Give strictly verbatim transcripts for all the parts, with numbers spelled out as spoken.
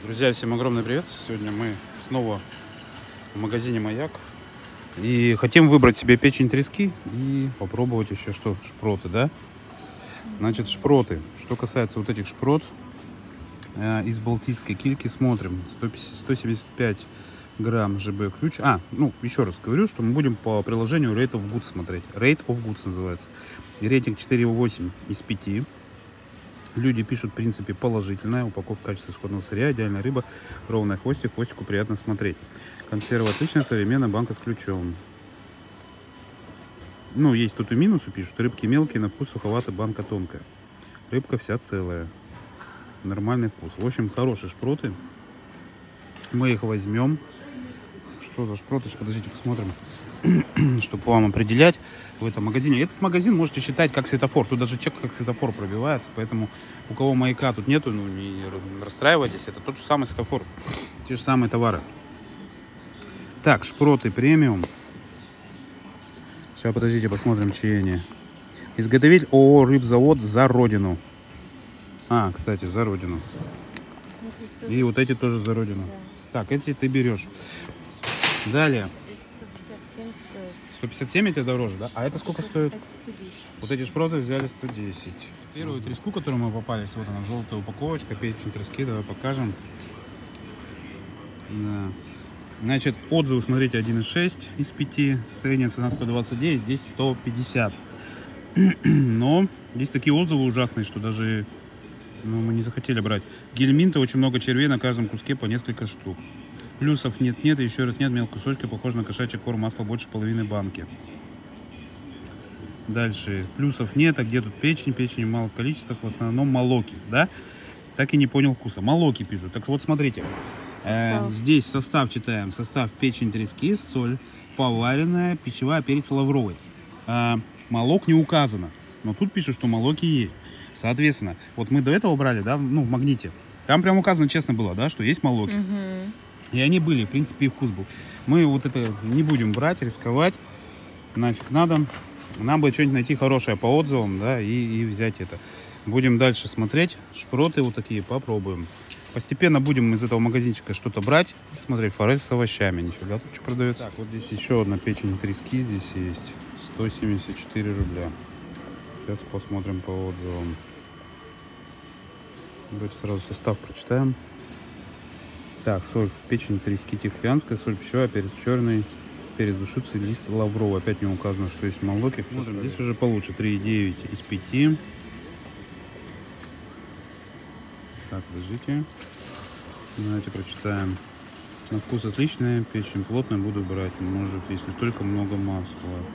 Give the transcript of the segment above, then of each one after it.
Друзья, всем огромный привет! Сегодня мы снова в магазине «Маяк» и хотим выбрать себе печень трески и попробовать еще что, шпроты, да? Значит, шпроты. Что касается вот этих шпрот, э, из балтийской кильки смотрим. сто семьдесят пять грамм ЖБ ключ. А, ну, еще раз говорю, что мы будем по приложению Rate of Goods смотреть. Rate of Goods называется. И рейтинг четыре и восемь из пяти. Люди пишут, в принципе, положительная. Упаковка, качество исходного сырья, идеальная рыба, ровный хвостик, хвостику приятно смотреть. Консерва отличная, современная, банка с ключом. Ну, есть тут и минусы, пишут. Рыбки мелкие, на вкус суховатый, банка тонкая. Рыбка вся целая. Нормальный вкус. В общем, хорошие шпроты. Мы их возьмем. Что за шпроты? Подождите, посмотрим. Чтобы вам определять в этом магазине. Этот магазин можете считать как светофор. Тут даже чек как светофор пробивается. Поэтому у кого «Маяка» тут нету, ну не расстраивайтесь. Это тот же самый светофор. Те же самые товары. Так, шпроты премиум. Сейчас, подождите, посмотрим, чьи они. Изготовитель ООО «Рыбзавод» за родину. А, кстати, за родину. И вот эти тоже за родину. Да. Так, эти ты берешь. Далее. сто пятьдесят семь это дороже, да? А это сколько стоит? Это сто десять. Вот эти шпроты взяли сто десять. Первую треску, которую мы попались, вот она, желтая упаковочка, печень трески, давай покажем. Да. Значит, отзывы, смотрите, один и шесть из пяти, средняя цена сто двадцать девять, здесь сто пятьдесят. Но есть такие отзывы ужасные, что даже ну, мы не захотели брать. Гельминта, очень много червей на каждом куске по несколько штук. Плюсов нет-нет, и еще раз нет, мелкие кусочки, похоже на кошачий корм, масла больше половины банки. Дальше, плюсов нет, а где тут печень? Печень в малых количествах, в основном молоки, да? Так и не понял вкуса. Молоки пишут. Так вот, смотрите, э, здесь состав читаем. Состав: печень трески, соль, поваренная, пищевая, перец лавровый. Э, молок не указано, но тут пишут, что молоки есть. Соответственно, вот мы до этого брали, да, ну, в Магните. Там прям указано, честно было, да, что есть молоки. Угу. И они были, в принципе, и вкус был. Мы вот это не будем брать, рисковать. Нафиг надо. Нам бы что-нибудь найти хорошее по отзывам, да, и, и взять это. Будем дальше смотреть. Шпроты вот такие попробуем. Постепенно будем из этого магазинчика что-то брать. Смотреть, форель с овощами. Нифига тут что продается. Так, вот здесь еще одна печень трески здесь есть. сто семьдесят четыре рубля. Сейчас посмотрим по отзывам. Давайте сразу состав прочитаем. Так, соль, печень трески тихоокеанская, соль пищевая, перец черный, перец душицы, лист лавровый. Опять не указано, что есть молоки. Смотрим, здесь уже получше три и девять из пяти. Так, подождите. Давайте прочитаем. На вкус отличная, печень плотная, буду брать. Может, если только много масла.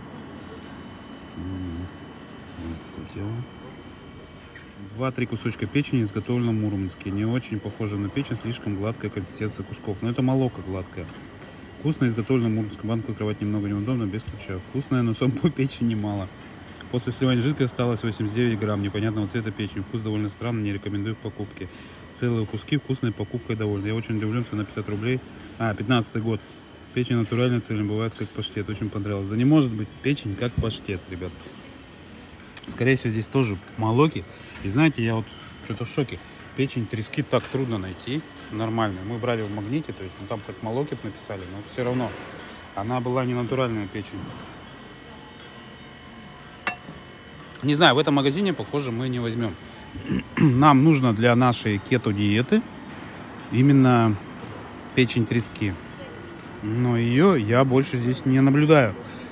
Слетело. Два-три кусочка печени изготовлено мурманские. Не очень похоже на печень, слишком гладкая консистенция кусков. Но это молоко гладкое. Вкусно изготовлено мурманскую. Банку открывать немного неудобно, без ключа. Вкусная, но самой печени мало. После сливания жидкости осталось восемьдесят девять грамм непонятного цвета печени. Вкус довольно странный, не рекомендую к покупке. Целые куски, вкусные, покупкой довольна. Я очень удивлен, что на пятьдесят рублей. А, пятнадцатый год. Печень натуральная, цельная, бывает как паштет. Очень понравилось. Да не может быть печень как паштет, ребят. Скорее всего, здесь тоже молоки. И знаете, я вот что-то в шоке. Печень трески так трудно найти. Нормальную. Мы брали в Магните, то есть ну, там как молоки написали, но все равно она была не натуральная печень. Не знаю, в этом магазине, похоже, мы не возьмем. Нам нужно для нашей кето-диеты именно печень трески. Но ее я больше здесь не наблюдаю.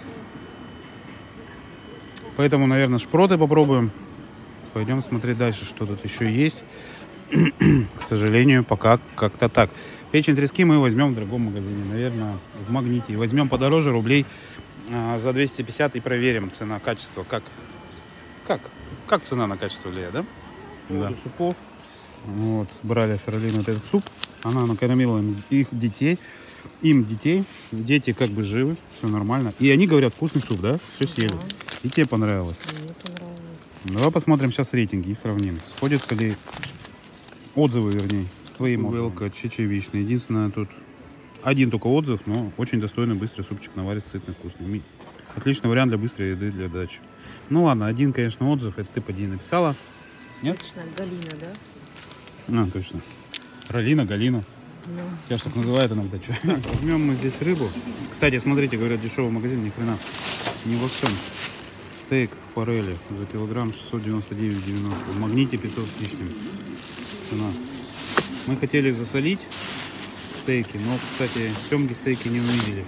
Поэтому, наверное, шпроты попробуем. Пойдем смотреть дальше, что тут еще есть. К сожалению, пока как-то так. Печень трески мы возьмем в другом магазине. Наверное, в Магните. И возьмем подороже, рублей а, за двести пятьдесят, и проверим цена, качество. Как, как, как цена на качество влияет, да? Да. Супов. Вот, брали с Ролиной вот этот суп. Она накормила им, их детей. Им детей. Дети как бы живы. Все нормально. И они говорят, вкусный суп, да? Все съели. Да. И тебе понравилось? Мне понравилось. Давай посмотрим сейчас рейтинги и сравним. Сходятся ли отзывы, вернее, с твоим отзывом. Чечевичный. Единственное, тут один только отзыв, но очень достойный, быстрый супчик, наваристый, сытный, вкусный. Отличный вариант для быстрой еды, для дачи. Ну ладно, один, конечно, отзыв. Это ты поди написала. Нет? Точно, Галина, да? А, точно. Ралина, Галина. Ну. Тебя ж так называют иногда. Что? Возьмем мы здесь рыбу. Кстати, смотрите, говорят, дешевый магазин, ни хрена. Не во всем. Стейк форели за килограмм шестьсот девяносто девять девяносто. В Магните пятьсот с лишним. Цена. Мы хотели засолить стейки, но, кстати, семги стейки не увидели.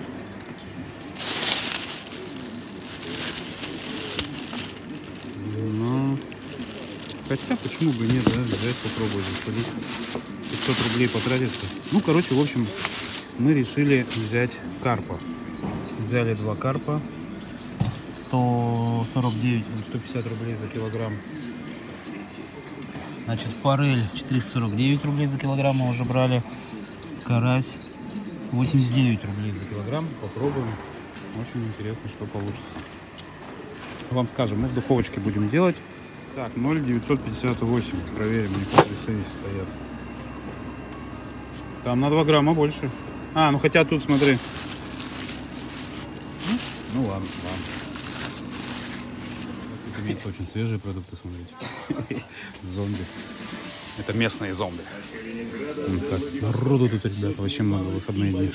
Но... Хотя, почему бы нет, да, взять, попробовать засолить. пятьсот рублей потратится. Ну, короче, в общем, мы решили взять карпа. Взяли два карпа. сто сорок девять, сто пятьдесят рублей за килограмм. Значит, форель четыреста сорок девять рублей за килограмм мы уже брали. Карась восемьдесят девять рублей за килограмм. Попробуем. Очень интересно, что получится. Вам скажем, мы в духовочке будем делать. Так, ноль девятьсот пятьдесят восемь. Проверим, они по стоят. Там на два грамма больше. А, ну хотя тут, смотри. Ну ладно, ладно. Тут имеется очень свежие продукты, смотрите. Зомби. Это местные зомби. Вот так. Народу тут, ребята, вообще много в выходные дни.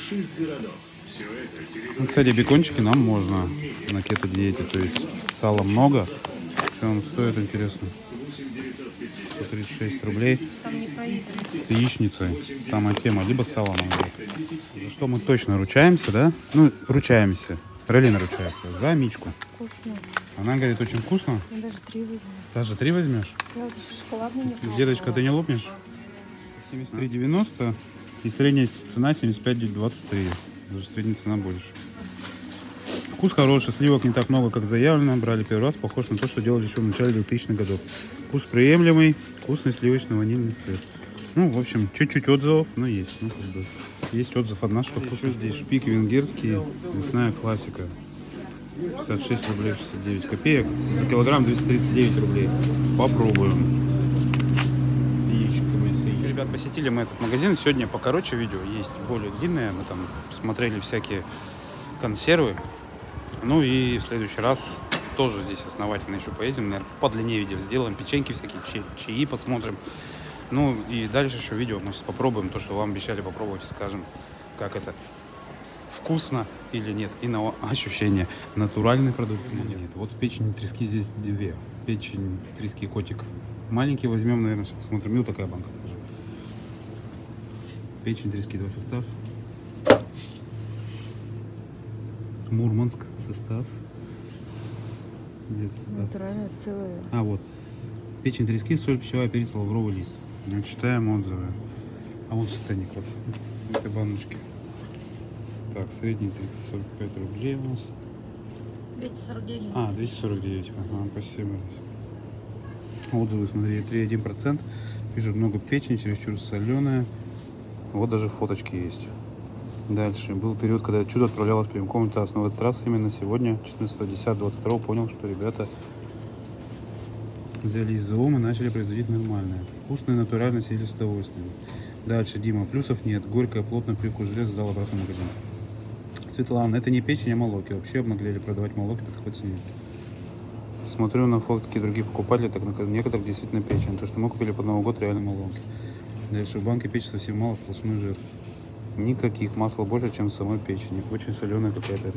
Ну, кстати, бекончики нам можно на кето-диете. То есть сала много. Что он стоит, интересно? сто тридцать шесть рублей. С яичницей. Самая тема. Либо с салом. За что мы точно ручаемся, да? Ну, ручаемся. Ралина ручается. За Мичку. Вкусно. Она говорит, очень вкусно. Я даже три возьму. Даже три возьмешь? Я вот шоколадный не пробовала. Деточка, ты не лопнешь? семьдесят три девяносто. И средняя цена семьдесят пять двадцать три. Даже средняя цена больше. Вкус хороший, сливок не так много, как заявлено. Брали первый раз, похож на то, что делали еще в начале двухтысячных годов. Вкус приемлемый, вкусный сливочно-ванильный цвет. Ну, в общем, чуть-чуть отзывов, но есть. Ну, как бы, есть отзыв от нас, что вкусно. Здесь шпик венгерский, мясная классика. шестьдесят шесть рублей шестьдесят девять копеек. За килограмм двести тридцать девять рублей. Попробуем. С яичками, с яичками. Ребят, посетили мы этот магазин. Сегодня покороче видео, есть более длинное. Мы там смотрели всякие консервы. Ну и в следующий раз тоже здесь основательно еще поедем. Наверное, по длине видео сделаем. Печеньки всякие, чаи, чаи посмотрим. Ну и дальше еще видео мы сейчас попробуем то, что вам обещали попробовать, и скажем, как это вкусно или нет. И на ощущение, натуральный продукт или нет. Вот печень трески здесь две. Печень трески котик. Маленький возьмем, наверное, сейчас посмотрим. Ну такая банка. Печень трески, два состав. Мурманск состав. Где состав? Натуральная целая. А, вот. Печень трески, соль, пищевая, перец, лавровый лист. Ну, читаем отзывы. А вот ценник вот этой баночки. Так, средний триста сорок пять рублей у нас. двести сорок девять. А, двести сорок девять. Ага, спасибо. Отзывы, смотри, три и один процент. Пишут, много печени, чересчур соленая. Вот даже фоточки есть. Дальше. Был период, когда чудо отправлялось прямиком в ТАСС. Но в этот раз именно сегодня, четырнадцатого десятого двадцать второго, понял, что ребята взяли ЗООМ и начали производить нормальное. Вкусное, натуральное, сидели с удовольствием. Дальше. Дима. Плюсов нет. Горькая, плотно, привкус железа, сдал обратно в магазин. Светлана. Это не печень, а молоки. Вообще обнаглели продавать молоки по такой цене. Смотрю на фотки других покупателей, так на некоторых действительно печень. То, что мы купили под Новый год, реально молоки. Дальше. В банке печени совсем мало, сплошной жир. Никаких, масла больше, чем в самой печени. Очень соленая какая-то.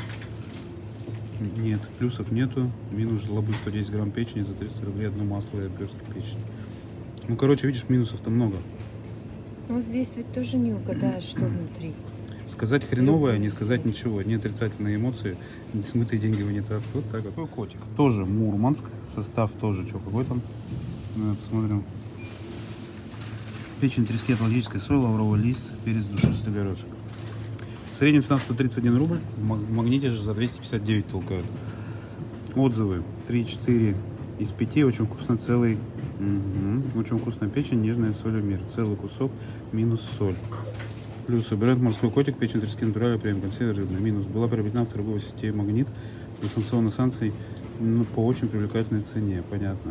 Нет, плюсов нету. Минус жлобы сто десять грамм печени за триста рублей, одно масло и обертка печени. Ну, короче, видишь, минусов-то много. Вот здесь ведь тоже не угадаешь, что внутри. Сказать хреновое, не сказать ничего. Не отрицательные эмоции, не смытые деньги в унитаз. Вот так вот. Такой котик. Тоже Мурманск. Состав тоже, что, какой там? Ну, посмотрим. Печень трески, атлантическая соль, лавровый лист, перец, душистый горошек. Средняя цена сто тридцать один рубль. В Магните же за двести пятьдесят девять толкают. Отзывы три-четыре из пяти. Очень вкусно, целый. Угу. Очень вкусная печень, нежная соль мир. Целый кусок, минус соль. Плюсы. Бренд морской котик, печень трески натуральная, прям консервы рыбная. Минус. Была приобретена в торговой сети Магнит. Дистанционно санкций по очень привлекательной цене. Понятно.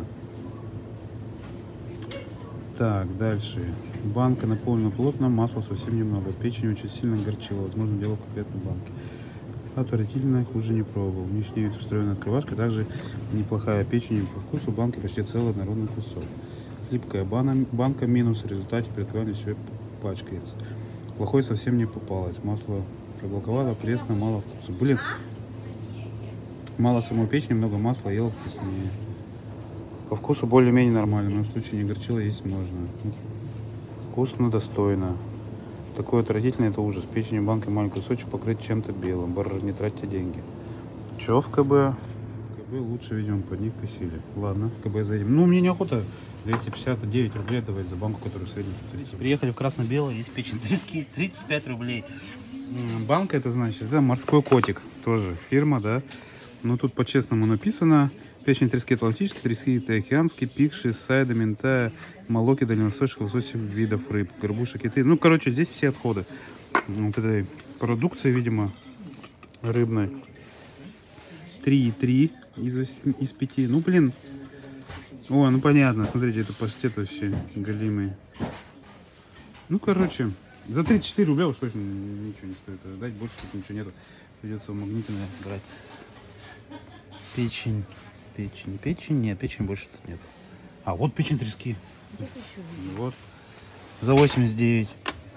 Так, дальше. Банка наполнена плотно, масла совсем немного. Печень очень сильно горчила, возможно, дело в конкретной банке. Отвратительно, хуже не пробовал. Внешне вид устроена открывашка, также неплохая печень по вкусу, банки почти целый народный кусок. Липкая бана, банка минус. В результате при открывании все пачкается. Плохой совсем не попалось. Масло проблоковало, пресно, мало вкуса. Блин, мало самой печени, много масла, ел вкуснее. По вкусу более-менее нормально. В моем случае не горчило, есть можно. Вкусно, достойно. Такое отвратительное, это ужас. Печень банкой маленький кусочек покрыть чем-то белым. Барр, не тратьте деньги. Че в КБ? КБ лучше, видимо, под них косили. Ладно, в КБ зайдем. Ну, мне неохота двести пятьдесят девять рублей давать за банку, которую в среднем сто. Приехали в красно-белое, есть печень. тридцать, тридцать пять рублей. Банка, это значит, это морской котик. Тоже фирма, да. Но тут по-честному написано. Печень трески атлантический, трески тихоокеанский, пикши, сайда, мента, молоки дальневосточных лососев видов рыб, горбуша, киты. Ну, короче, здесь все отходы вот этой продукции, видимо, рыбной. три и три из, из пяти. Ну, блин. О, ну понятно, смотрите, это паштет вообще галимый. Ну, короче, за тридцать четыре рубля уж точно ничего не стоит ожидать. Больше тут ничего нету. Придется в магнитное брать. Печень. Печень, печень, нет, печень больше тут нет. А, вот печень трески. Вот. За восемьдесят девять.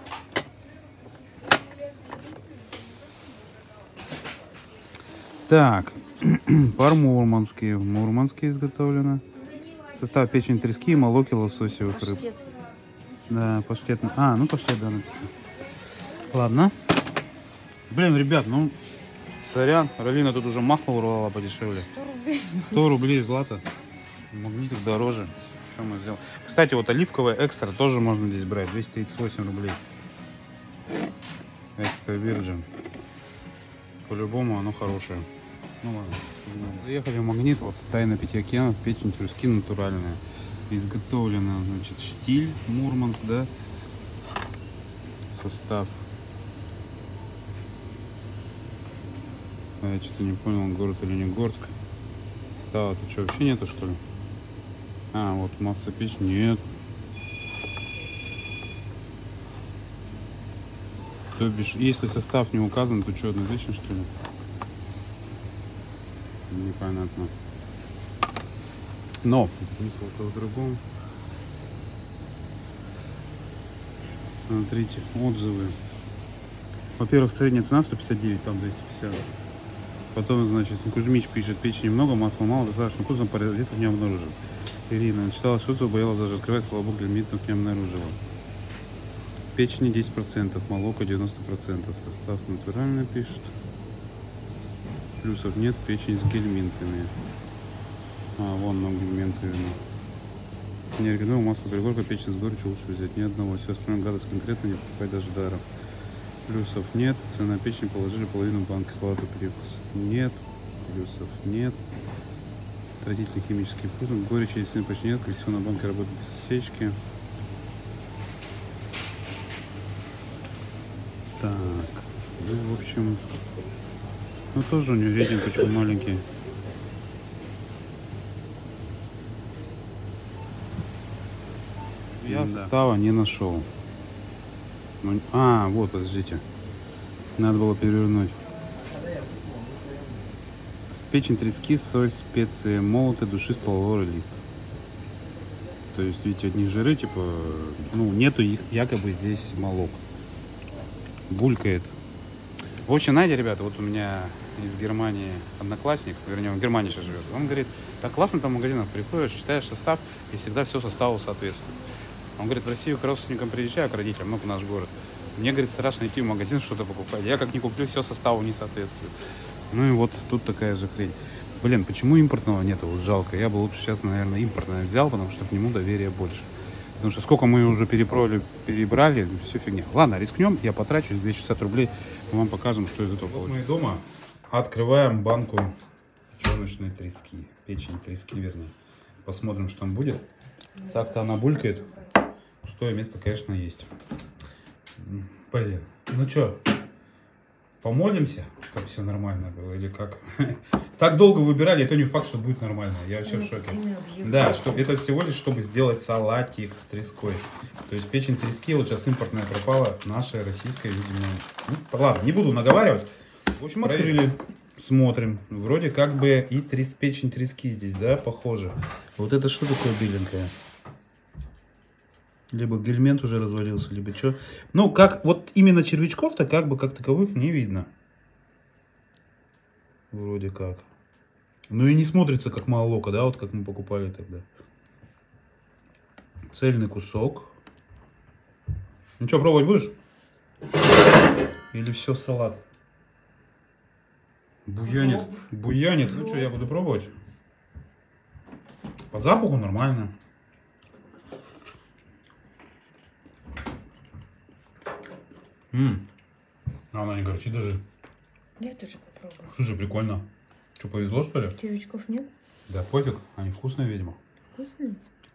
Так, пар мурманский. Мурманский изготовлено. Состав печень трески и молоки лососевых рыб. Паштет. Да, паштет. А, ну паштет, да, написано. Ладно. Блин, ребят, ну, сорян. Ралина тут уже масло урвала подешевле. сто рублей. сто рублей злато. Магнитик дороже. Что мы сделаем? Кстати, вот оливковое экстра тоже можно здесь брать. двести тридцать восемь рублей. Экстра Virgin. По-любому оно хорошее. Ну ладно. Заехали в магнит. Вот тайна пяти океанов. Печень трески натуральная. Изготовлена, значит, штиль Мурманск, да. Состав. Я что-то не понял, город или не Горск. Состава-то что, вообще нету, что ли? А, вот масса печени. Нет. То бишь, если состав не указан, то что, однозначно, что ли? Непонятно. Но смысл-то в другом. Смотрите, отзывы. Во-первых, средняя цена сто пятьдесят девять, там двести пятьдесят. Потом, значит, Кузьмич пишет, печени много, масла мало, достаточно вкусно, паразитов не обнаружил. Ирина читала отзывы, боялась даже открывать, слава богу, лимитных не обнаружила. Печени десять процентов, молока девяносто процентов. Состав натуральный пишет. Плюсов нет, печень с гельминтами. А, вон много гельминтов видно. Не оригинал, масло пригорка, печень с горечью лучше взять. Ни одного. Все остальное гадость конкретно не покупать даже даром. Плюсов нет. Цена печени положили половину банки, сладкий привкус. Нет. Плюсов нет. Отвратительный химический вкус. Горечи если почти нет. Коллекционная банка работает без сечки. Так. Ну, в общем... Ну, тоже у него рейтинг очень маленький. Я да. Состава не нашел. Ну, а, вот, подождите. Надо было перевернуть. Печень трески, соль, специи, молоты, душистый лавровый лист. То есть, видите, одни жиры, типа, ну, нету их, якобы здесь молок. Булькает. В общем, знаете, ребята, вот у меня из Германии одноклассник, вернее, он в Германии сейчас живет. Он говорит, так классно там в магазинах приходишь, читаешь состав, и всегда все составу соответствует. Он говорит, в Россию к родственникам приезжаю, к родителям, ну, в наш город. Мне, говорит, страшно идти в магазин что-то покупать. Я как не куплю, все составу не соответствует. Ну и вот тут такая же хрень. Блин, почему импортного нету? Вот жалко. Я бы лучше сейчас, наверное, импортное взял, потому что к нему доверия больше. Потому что сколько мы уже перепроли, перебрали, все фигня. Ладно, рискнем, я потрачу двести шестьдесят рублей, мы вам покажем, что из этого получится. Мы дома открываем банку черночной трески, печень трески, вернее. Посмотрим, что там будет. Так-то она булькает. Пустое место, конечно, есть. Блин, ну что, помолимся, чтобы все нормально было или как? Так долго выбирали, это не факт, что будет нормально. Я вообще в шоке. Да, что это всего лишь, чтобы сделать салатик с треской. То есть печень трески, вот сейчас импортная пропала, наша российская, видимо. Ну, ладно, не буду наговаривать. В общем, открыли, смотрим. Вроде как бы и трес, печень трески здесь, да, похоже. Вот это что такое беленькое? Либо гельминт уже развалился, либо что. Ну, как вот именно червячков-то как бы как таковых не видно. Вроде как. Ну и не смотрится как молоко, да, вот как мы покупали тогда. Цельный кусок. Ну что, пробовать будешь? Или все салат? Буянит. Буянит. Ну что, я буду пробовать. По запаху нормально. Ммм. Она не горчит даже. Я тоже попробую. Слушай, прикольно. Что, повезло, что ли? Червячков нет? Да пофиг, они вкусные, видимо. Вкусные?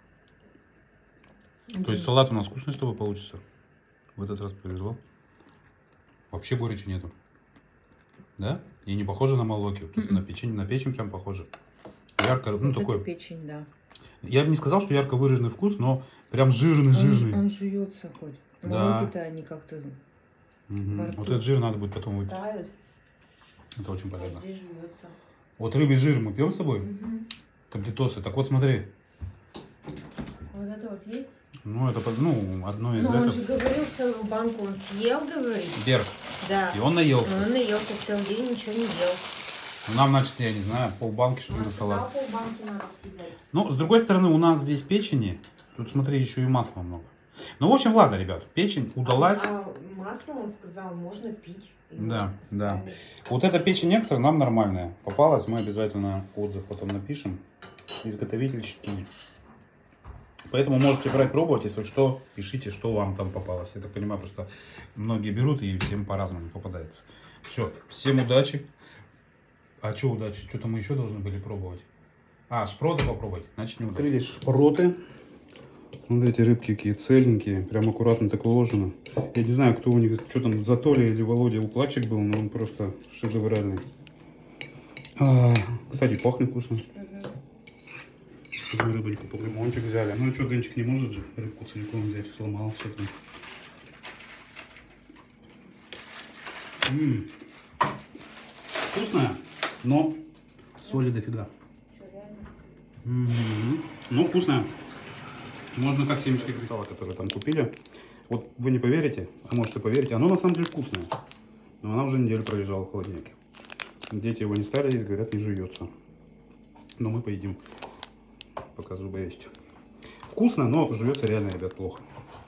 То есть салат у нас вкусный с тобой получится. В этот раз повезло. Вообще горечи нету. Да? И не похоже на молоки. Тут mm-mm. на печень, на печень прям похоже. Ярко, ну вот такой. Печень, да. Я бы не сказал, что ярко выраженный вкус, но прям жирный-жирный. Он, он жуется хоть. Да. Молоки-то они как-то. Угу. Вот этот жир надо будет потом выпить. Тают. Это очень полезно. Здесь жуется. Вот рыбий жир мы пьем с тобой? Угу. Таблетосы. Так вот смотри. Вот это вот есть? Ну, это ну, одно из Но этого. он же говорил, целую банку он съел, говорит. Берг. Да. И он наелся. Но он наелся целый день, ничего не ел. Ну, нам, значит, я не знаю, полбанки, что ли, Он на сказал, салат. полбанки надо съедать. Ну, с другой стороны, у нас здесь печени. Тут, смотри, еще и масла много. Ну, в общем, ладно, ребят, печень удалась. А, а масло, он сказал, можно пить. Да, да. Вот эта печень экстра нам нормальная. Попалась, мы обязательно отзыв потом напишем. Изготовительский. Поэтому можете брать, пробовать, если что, пишите, что вам там попалось. Я так понимаю, просто многие берут и всем по-разному попадается. Все, всем удачи. А что удачи? Что-то мы еще должны были пробовать. А, шпроты попробовать. Значит, не открылись шпроты. Смотрите, рыбки какие цельненькие. Прям аккуратно так уложено. Я не знаю, кто у них, что там, Затоля или Володя укладчик был, но он просто шедевральный. А, кстати, пахнет вкусно. Мы рыбоньку по лимончик взяли. Ну что, Денчик не может же рыбку целиком взять, сломал все там. М-м. Вкусная, но соли дофига. М-м-м. Ну, вкусная. Можно как семечки кристалла, которые там купили. Вот вы не поверите, а может и поверите, оно на самом деле вкусное. Но она уже неделю пролежала в холодильнике. Дети его не стали есть, говорят, не жуется. Но мы поедим, пока зубы есть. Вкусно, но жуется реально, ребят, плохо.